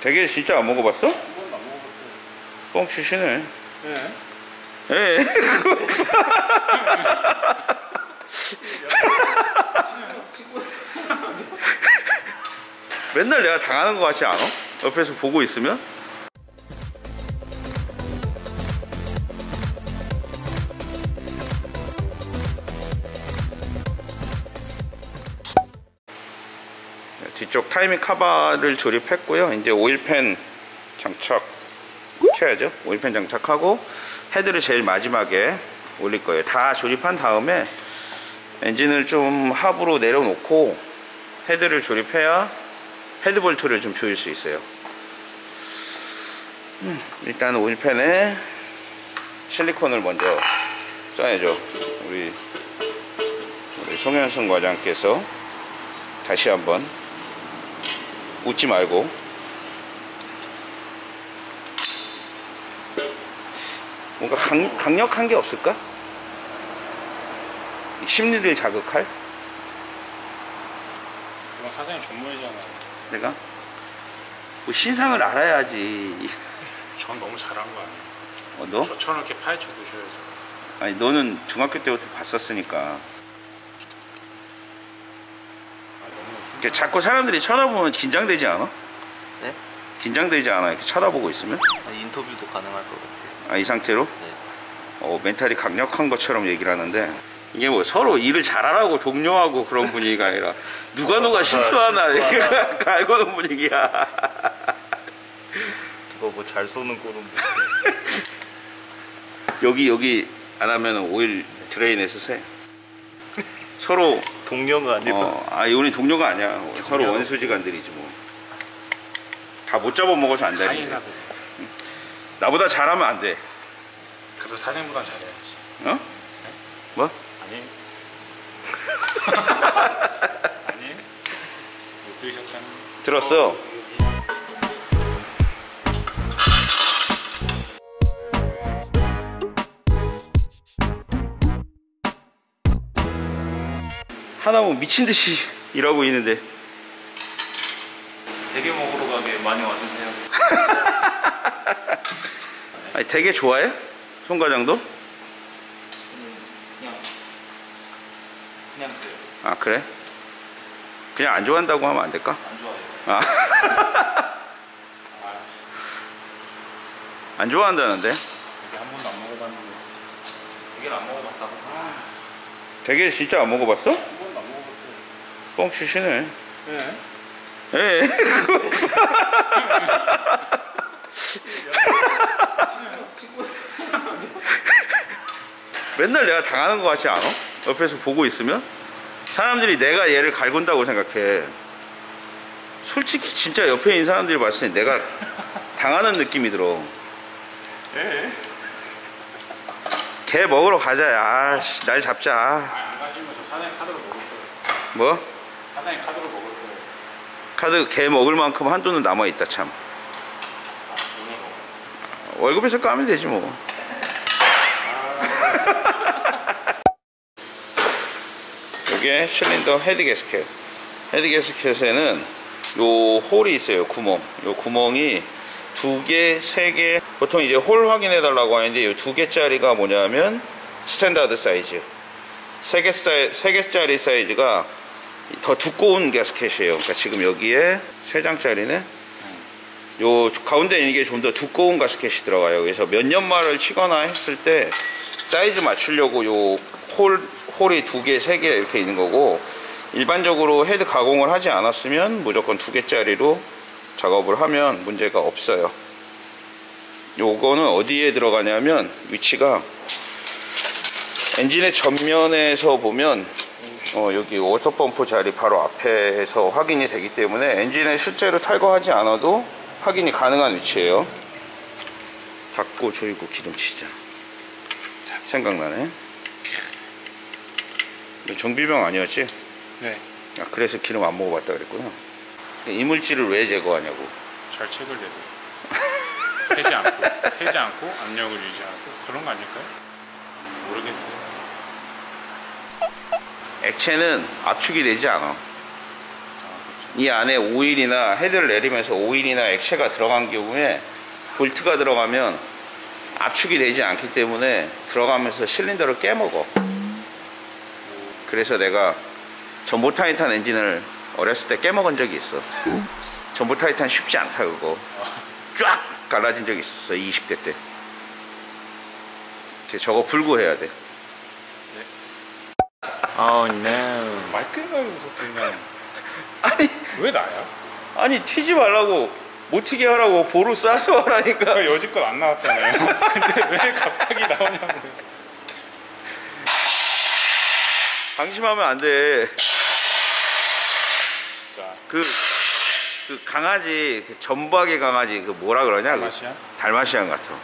대게 진짜 안 먹어봤어? 한 번도 안 먹어봤어요. 뻥 치시네. 네. 예. 맨날 내가 당하는 것 같지 않아? 옆에서 보고 있으면? 뒤쪽 타이밍 카바를 조립했고요. 이제 오일팬 장착 켜야죠. 오일팬 장착하고 헤드를 제일 마지막에 올릴 거예요. 다 조립한 다음에 엔진을 좀 하부로 내려놓고 헤드를 조립해야 헤드볼트를 좀 조일 수 있어요. 일단 오일팬에 실리콘을 먼저 써야죠. 우리 송현승 과장께서 다시 한번 웃지 말고 뭔가 강력한 게 없을까? 심리를 자극할? 그건 사장님 전문이잖아요. 내가? 뭐 신상을 알아야지. 전 너무 잘한 거 아니에요? 너? 저처럼 이렇게 파헤쳐 보셔야죠. 아니 너는 중학교 때부터 봤었으니까. 너무 자꾸 사람들이 쳐다보면 긴장되지 않아? 네? 긴장되지 않아? 이렇게 쳐다보고 있으면? 아니, 인터뷰도 가능할 것 같아요. 아, 이 상태로? 네. 멘탈이 강력한 것처럼 얘기를 하는데 이게 뭐 서로 일을 잘하라고 독려하고 그런 분위기가 아니라 누가 실수하나 이렇게 갈고는 분위기야. 누가 뭐 잘 쏘는 꼴은 여기 안 하면 오일 드레인에서 새. 서로 동료가 아니라 이분이 동료가 아니야. 서로 원수지간들이지 뭐. 다 못 잡아먹어서 안 되지. 나보다 잘하면 안 돼. 그래도 사장님보다 잘해야지. 어? 네? 뭐? 아니. 아니. 못 들으셨잖아. 들었어. 하나면 미친듯이 일하고 있는데 대게 먹으러 가게 많이 와주세요. 아니, 되게 좋아해? 송 과장도? 그냥 그래요. 아 그래? 그냥 안 좋아한다고 하면 안 될까? 안 좋아해요. 안 좋아한다는데? 되게 한 번도 안 먹어봤는데. 대게를 안 먹어봤다고? 되게 진짜 안 먹어봤어? 한 번도 안 먹어봤어요. 뻥 치시네. 네. 예. 맨날 내가 당하는 것 같지 않아? 옆에서 보고 있으면? 사람들이 내가 얘를 갈군다고 생각해. 솔직히 진짜 옆에 있는 사람들이 봤을 때 내가 당하는 느낌이 들어. 예. 개 먹으러 가자. 아씨, 날 잡자. 안 가시면 저 사장님 카드로 먹을 거예요. 뭐? 사장님 카드로 먹을 거예요. 카드 개 먹을 만큼 한도는 남아있다 참. 오늘 먹어요. 월급에서 까면 되지 뭐. 이게 실린더 헤드 게스켓. 헤드 게스켓에는 요 홀이 있어요. 구멍. 요 구멍이 2개, 3개. 보통 이제 홀 확인해 달라고 하는데 요 2개짜리가 뭐냐면 스탠다드 사이즈. 3개짜리 사이즈가 더 두꺼운 게스켓이에요. 그러니까 지금 여기에 3장짜리네. 요 가운데 있는 게 좀 더 두꺼운 가스켓이 들어가요. 그래서 몇 년말을 치거나 했을 때 사이즈 맞추려고 요 홀이 2개, 3개 이렇게 있는 거고, 일반적으로 헤드 가공을 하지 않았으면 무조건 2개짜리로 작업을 하면 문제가 없어요. 요거는 어디에 들어가냐면 위치가 엔진의 전면에서 보면 여기 워터펌프 자리 바로 앞에서 확인이 되기 때문에 엔진에 실제로 탈거하지 않아도 확인이 가능한 위치예요. 닫고 조이고 기름치자. 생각나네. 정비병 아니었지? 네. 아, 그래서 기름 안 먹어봤다 그랬구나. 이물질을 왜 제거하냐고. 절책을 내고 세지 않고 압력을 유지하고 그런 거 아닐까요? 모르겠어요. 액체는 압축이 되지 않아. 그렇죠. 이 안에 오일이나 헤드를 내리면서 오일이나 액체가 들어간 경우에 볼트가 들어가면 압축이 되지 않기 때문에 들어가면서 실린더를 깨먹어. 그래서 내가 전보 타이탄 엔진을 어렸을 때 깨먹은 적이 있어. 전보 타이탄 쉽지 않다 그거. 쫙 갈라진 적이 있었어 20대 때. 저거 불고 해야 돼. Oh no. 말끝나고 그냥. 아니 왜 나야? 아니 튀지 말라고 못 튀게 하라고 보루 쏴서 하라니까. 여지껏 안 나왔잖아요. 근데 왜 갑자기 나오냐고. 방심하면 안 돼. 진짜. 그 강아지, 그 점박의 강아지, 그 뭐라 그러냐? 달마시안? 달마시안 같아.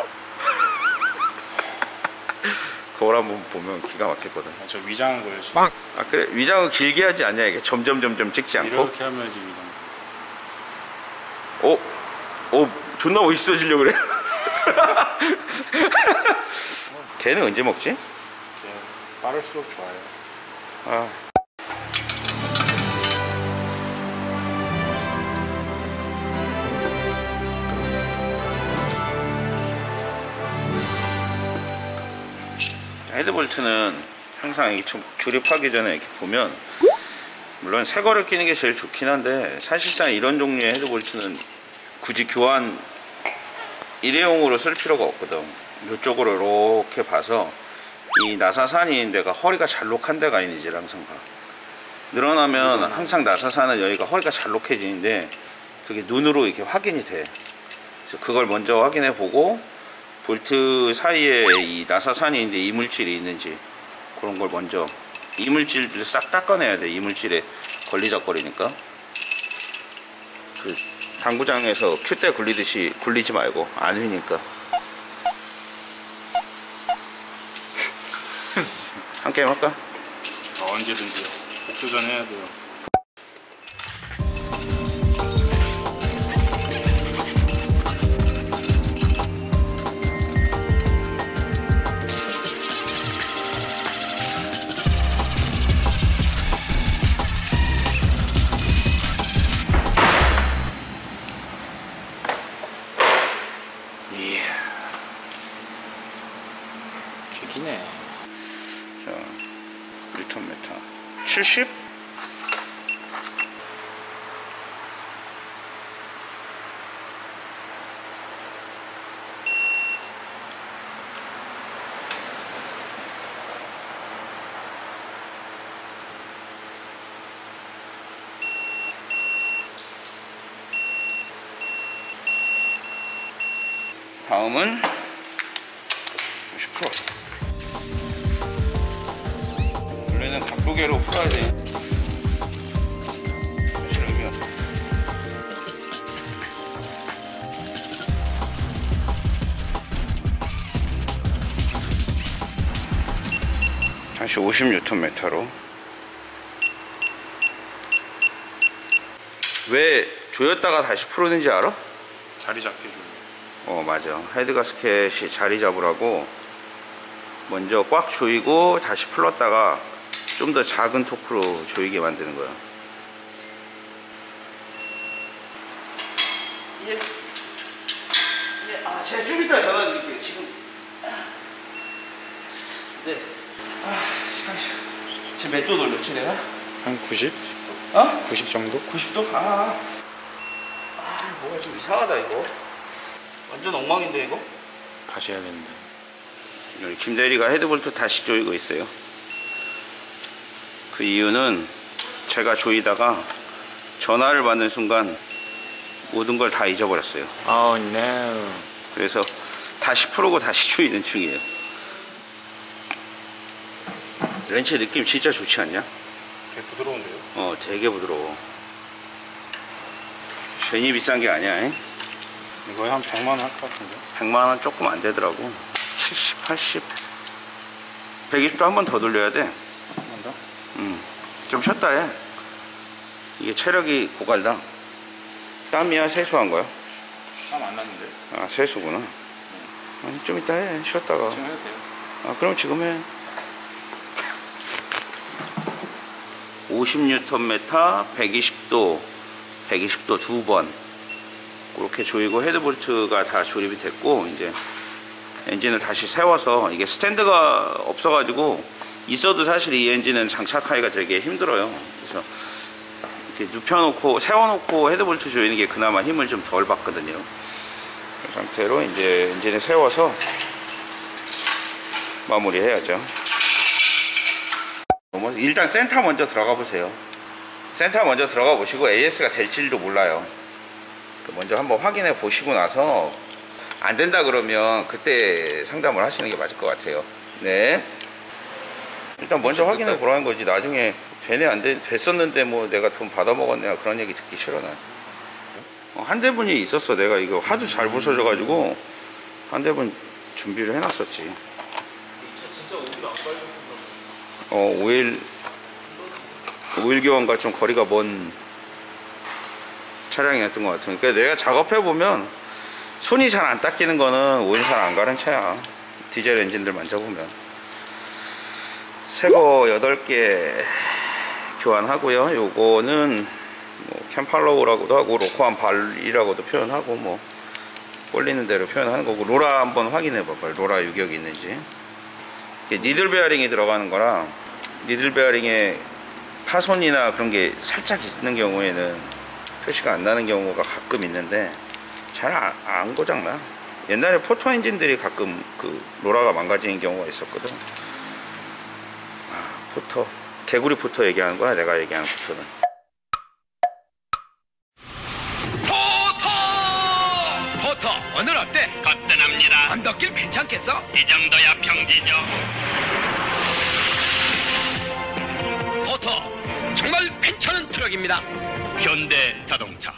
거울 한번 보면 기가 막혔거든. 아, 저 위장한 거예요. 지금. 아 그래? 위장은 길게 하지 않냐 이게? 점점 찍지 않고? 이렇게 하면야지 위장. 존나 멋있어지려고 그래. 걔는 언제 먹지? 이렇게 빠를수록 좋아요. 아. 헤드볼트는 항상 이게 조립하기 전에 이렇게 보면 물론 새 거를 끼는 게 제일 좋긴 한데 사실상 이런 종류의 헤드볼트는 굳이 교환 일회용으로 쓸 필요가 없거든. 이쪽으로 이렇게 봐서 이 나사산이 있는 데가 허리가 잘록한 데가 있는지를 항상 봐. 늘어나면 항상 나사산은 여기가 허리가 잘록해지는데 그게 눈으로 이렇게 확인이 돼. 그래서 그걸 먼저 확인해 보고 볼트 사이에 이 나사산이 있는데 이물질이 있는지 그런 걸 먼저 이물질을 싹 닦아내야 돼. 이물질에 걸리적거리니까. 그 당구장에서 큐대 굴리듯이 굴리지 말고 안 휘니까. 한 게임 할까? 언제든지요. 복수전 해야 돼요. 기네. 자, 뉴턴미터 70? 다음은 50%. 원래는 각도계로 풀어야 돼. 사실 의미 없어. 다시 50Nm로. 왜 조였다가 다시 풀었는지 알아? 자리 잡게 주는. 맞아. 헤드 가스켓이 자리 잡으라고 먼저 꽉 조이고 다시 풀었다가 좀 더 작은 토크로 조이게 만드는 거야. 제가 좀 이따 전화 드릴게요. 지금. 네. 지금 몇 도 돌렸지 내가? 한 90? 90 정도? 90도? 뭐가 좀 이상하다 이거. 완전 엉망인데 이거? 다시 해야 되는데. 여기 김대리가 헤드볼트 다시 조이고 있어요. 그 이유는 제가 조이다가 전화를 받는 순간 모든 걸 다 잊어버렸어요. Oh no. 그래서 다시 풀고 다시 조이는 중이에요. 렌치 느낌 진짜 좋지 않냐? 되게 부드러운데요? 되게 부드러워. 괜히 비싼 게 아니야. 이거에 한 100만원 할 것 같은데? 100만원 조금 안 되더라고. 70, 80 120도 한 번 더 돌려야 돼. 한 번 더? 좀 쉬었다 해. 이게 체력이 고갈다. 땀이야 세수한 거야? 땀 안 났는데? 세수구나. 아니, 좀 이따 해. 쉬었다가. 지금 해도 돼요? 그럼 지금 해. 50Nm 120도 2번 그렇게 조이고 헤드볼트가 다 조립이 됐고, 이제 엔진을 다시 세워서, 이게 스탠드가 없어가지고 있어도 사실 이 엔진은 장착하기가 되게 힘들어요. 그래서 이렇게 눕혀놓고 세워놓고 헤드볼트 조이는 게 그나마 힘을 좀 덜 받거든요. 이 상태로 이제 엔진을 세워서 마무리해야죠. 일단 센터 먼저 들어가 보세요. 센터 먼저 들어가 보시고 AS가 될지도 몰라요. 먼저 한번 확인해 보시고 나서 안 된다 그러면 그때 상담을 하시는 게 맞을 것 같아요. 네. 일단 먼저 확인해 보라는 거지. 나중에 되네 안 돼, 됐었는데 뭐 내가 돈 받아 먹었냐 그런 얘기 듣기 싫어 난. 한 대분이 있었어. 내가 이거 하도 잘 부서져 가지고 한 대분 준비를 해놨었지. 진짜 오일 안 오일 갈고 교환과 좀 거리가 먼 차량이었던 것 같으니까, 그러니까 내가 작업해보면 손이 잘 안 닦이는 거는 오일 잘 안 가는 차야. 디젤 엔진들 만져보면. 새거 8개 교환하고요. 요거는 뭐 캠팔로우라고도 하고 로코한 발이라고도 표현하고, 뭐 꼴리는 대로 표현하는 거고. 로라 한번 확인해 봐봐요. 로라 유격이 있는지. 이게 니들 베어링이 들어가는 거라, 니들 베어링에 파손이나 그런 게 살짝 있는 경우에는 표시가 안 나는 경우가 가끔 있는데 잘 안 고장나. 옛날에 포터 엔진들이 가끔 그 로라가 망가지는 경우가 있었거든. 포터, 개구리 포터 얘기하는 거야, 내가 얘기하는 포터는. 포터 오늘 어때? 거뜬합니다. 언덕길 괜찮겠어? 이 정도야 평지죠. 포터 정말 괜찮은 트럭입니다. 현대 자동차.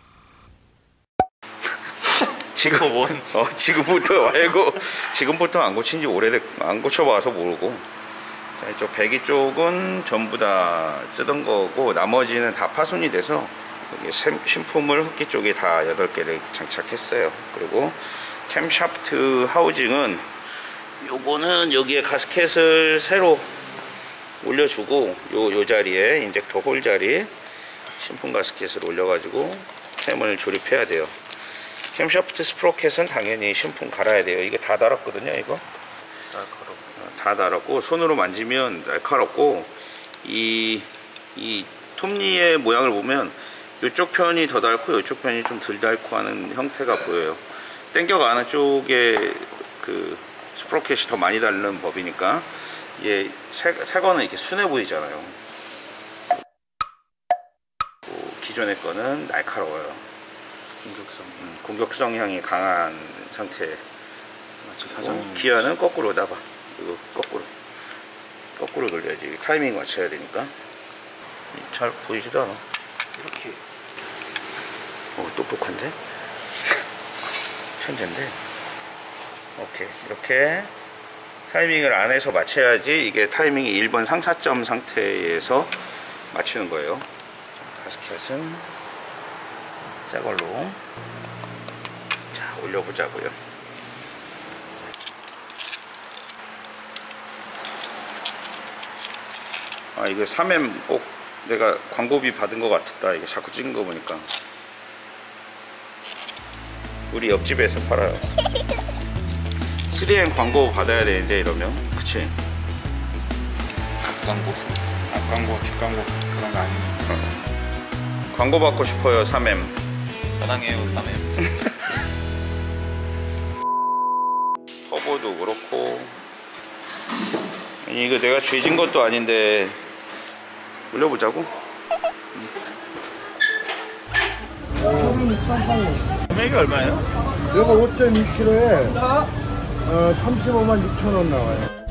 지금부터 말고, 지금부터 안 고친 지 안 고쳐봐서 모르고. 자, 이쪽 배기 쪽은 전부 다 쓰던 거고, 나머지는 다 파손이 돼서 여기 신품을 흡기 쪽에 다 8개를 장착했어요. 그리고 캠샤프트 하우징은 요거는 여기에 가스켓을 새로 올려주고, 요 자리에 인젝터 홀 자리에 신품 가스켓을 올려가지고 캠을 조립해야 돼요. 캠샤프트 스프로켓은 당연히 신품 갈아야 돼요. 이게 다 달았거든요. 이거 다 달았고, 손으로 만지면 날카롭고, 이 톱니의 모양을 보면 이쪽 편이 더 닳고 이쪽 편이 좀 덜 닳고 하는 형태가 보여요. 당겨가는 쪽에 그 스프로켓이 더 많이 닳는 법이니까. 얘 새 거는 이렇게 순해 보이잖아요. 기존의 거는 날카로워요. 공격성향이 강한 상태. 기어는 거꾸로 놔봐. 이거 거꾸로 돌려야지. 타이밍 맞춰야 되니까. 잘 보이지도 않아. 이렇게. 똑똑한데? 천재인데. 오케이. 이렇게 타이밍을 안에서 맞춰야지 이게 타이밍이 1번 상사점 상태에서 맞추는 거예요. 가스켓은 새 걸로 자 올려보자고요. 이거 3M 꼭 내가 광고비 받은 것 같았다. 이게 자꾸 찍은 거 보니까. 우리 옆집에서 팔아요. 3M 광고 받아야 되는데 이러면. 그치? 앞광고 뒷광고 그런 거 아니에요? 광고 받고 싶어요. 3M 사랑해요 3M. 터보도 그렇고. 이거 내가 죄진 것도 아닌데 올려보자고. 금액이 얼마예요? 이거 5.2kg에 35만 6천 원 나와요.